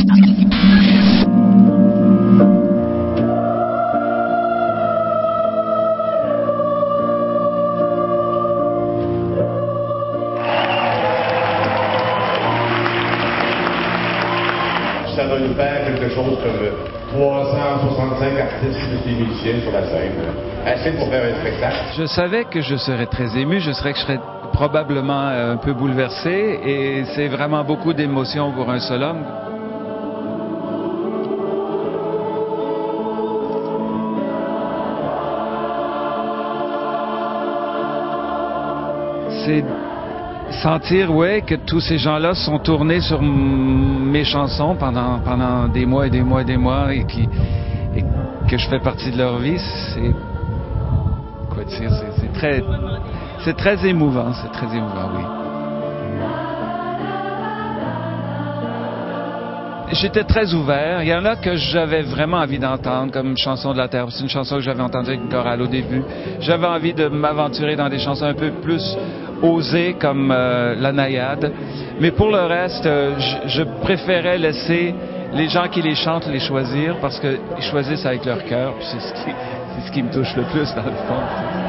Ça va nous faire quelque chose comme 365 artistes et musiciens sur la scène. Assez pour faire un spectacle. Je savais que je serais très ému, je serais probablement un peu bouleversé, et c'est vraiment beaucoup d'émotions pour un seul homme. C'est sentir, ouais, que tous ces gens-là sont tournés sur mes chansons pendant des mois et des mois et des mois, et que je fais partie de leur vie, c'est quoi dire, c'est très émouvant, oui. J'étais très ouvert. Il y en a que j'avais vraiment envie d'entendre, comme Chanson de la Terre. C'est une chanson que j'avais entendue avec une chorale au début. J'avais envie de m'aventurer dans des chansons un peu plus osées, comme La Naïade. Mais pour le reste, je préférais laisser les gens qui les chantent les choisir, parce qu'ils choisissent avec leur cœur. C'est ce qui me touche le plus, dans le fond.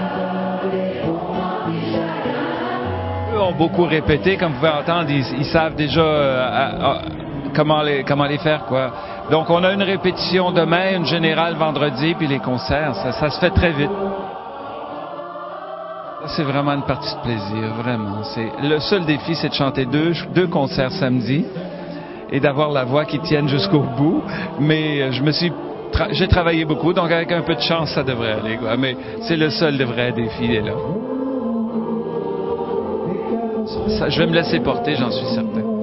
Eux ont beaucoup répété, comme vous pouvez entendre, ils savent déjà comment les faire, quoi. Donc on a une répétition demain, une générale vendredi, puis les concerts, ça se fait très vite. C'est vraiment une partie de plaisir, vraiment. Le seul défi, c'est de chanter deux concerts samedi et d'avoir la voix qui tienne jusqu'au bout. Mais j'ai travaillé beaucoup, donc avec un peu de chance, ça devrait aller, quoi. Mais c'est le seul vrai défi, là. Je vais me laisser porter, j'en suis certain.